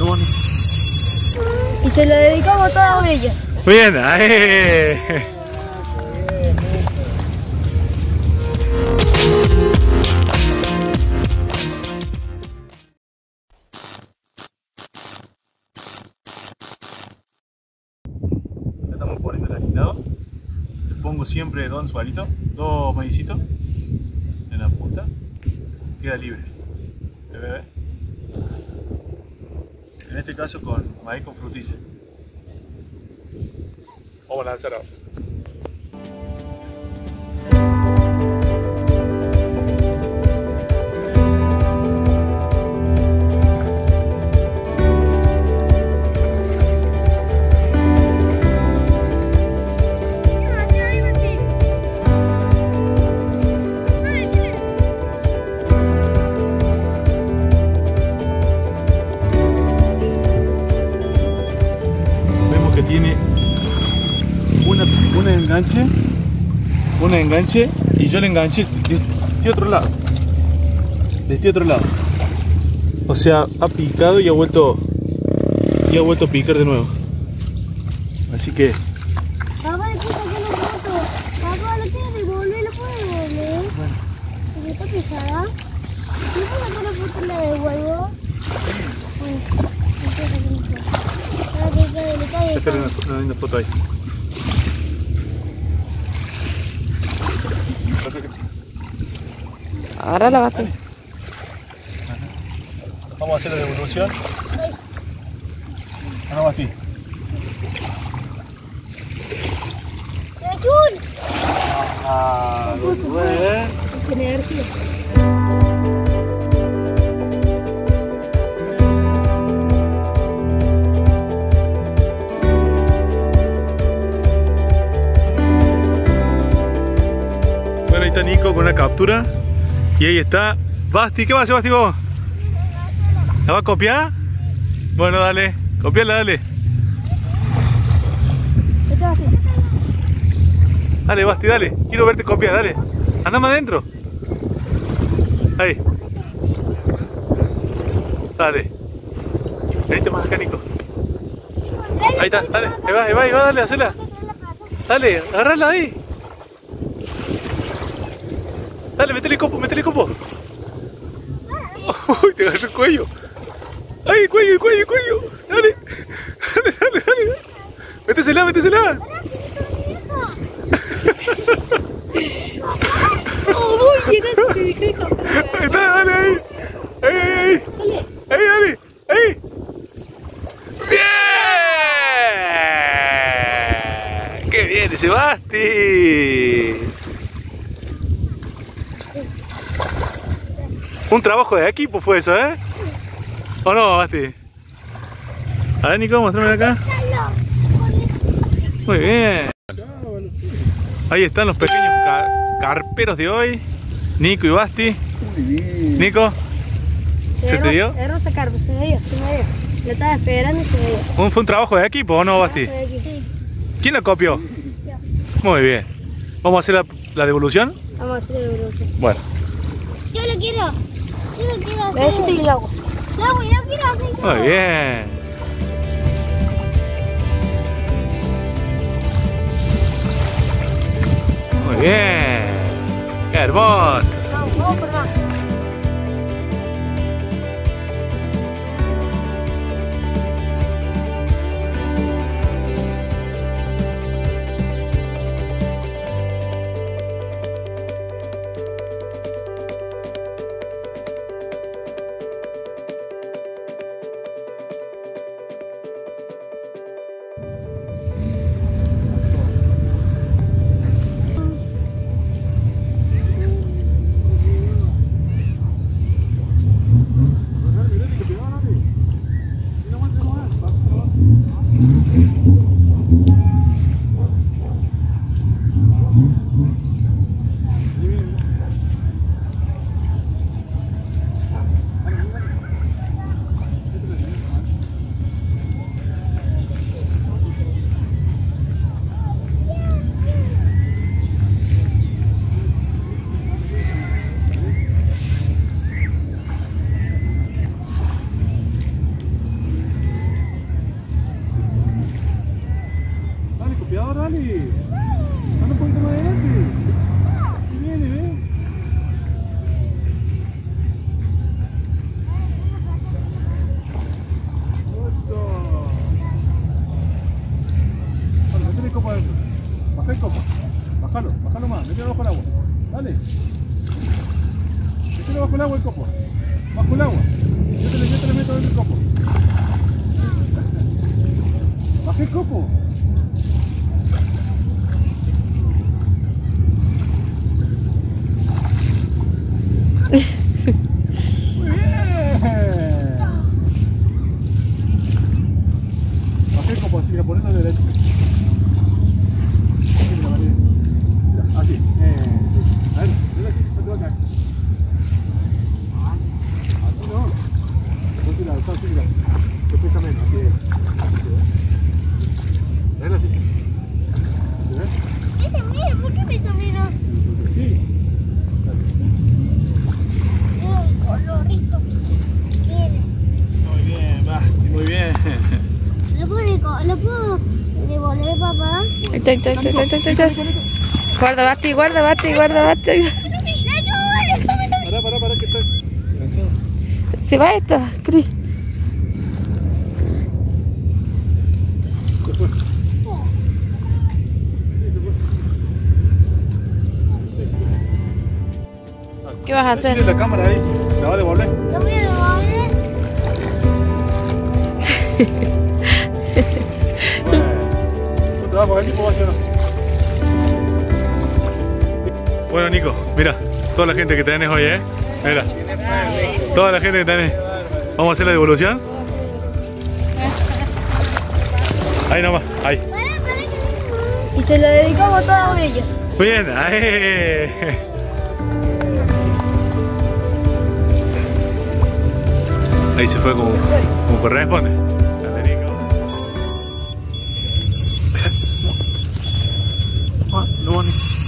Vamos. Y se lo dedicamos a toda ella. Muy bien, Estamos poniendo el alistado. Le pongo siempre dos anzuelitos, dos maicitos en la punta. Queda libre. ¿Se ve? En este caso con maíz con frutilla. Vamos a lanzar ahora. Vemos que tiene un enganche y yo le enganché de este otro lado, o sea, ha picado y ha vuelto a picar de nuevo, así que Papá, le quita que lo roto. Papá, lo quiere devolver, lo puede devolver. bueno, Porque está pesada. ¿Y por qué la foto la devuelvo? sacar una linda foto ahí. Ahora la bate. Vamos a hacer la devolución. No, Basti. Ah, muy bien. Tiene energía. Bueno, ahí está Nico con una captura. Y ahí está Basti. ¿Qué va a hacer Basti vos? ¿La va a copiar? Bueno, dale. Copiala, dale. Dale, Basti, dale. Quiero verte copiar, dale. Anda más adentro. Ahí. Dale. Venite más acá, Nico. Ahí está, dale. Ahí va, dale, hacela. Dale, agarrala ahí. Dale, metele copo. Uy, te agarró el cuello. ¡Ay, el cuello! Dale. Métesela. Ahí está, dale ahí. Dale. Ahí. ¡Bien! ¡Qué bien ese Basti! Un trabajo de equipo fue eso, ¿eh? ¿O no, Basti? A ver, Nico, mostrame acá. Muy bien. Ahí están los pequeños carperos de hoy. Nico y Basti. Nico, ¿se te dio? Error sacarme, se me dio. Lo estaba esperando y se me dio. ¿Fue un trabajo de equipo o no, Basti? Sí. ¿Quién lo copió? Muy bien. ¿Vamos a hacer la devolución? Vamos a hacer la devolución. Bueno. Yo lo quiero hacer. Necesito el agua. Yo quiero hacer. Muy bien. Muy bien. Qué hermoso. Vamos por más. agua el copo. Bajo el agua. Yo te le meto dentro del copo. Baja el copo. Muy bien. Baja el copo así, mira, ponelo derecho. Mira, así. A ver, mira aquí, no te va a caer. Así no. Entonces la alza así, mira. Que pesa menos, así es. Dale así. ¿Se ve? Ese, mira, ¿por qué pesa menos? Sí. Lo rico. Viene. Muy bien, Basti, muy bien. ¿Lo puedo devolver, papá? Ahí está. Guarda, Basti. ¡La Pará, que está. Se va esta, Cris. Se fue. ¿Qué vas a hacer? Decirle la cámara ahí, la va a devolver. ¿Lo voy a devolver? Bueno, trabajo aquí, ¿cómo va a ser? Bueno, Nico, mira, toda la gente que tenés hoy, mira, toda la gente que tenés. Vamos a hacer la devolución. Ahí nomás, ahí. Y se lo dedicamos a todos ellos. Muy bien, ahí. Ahí se fue como corresponde. Dale, Nico. No,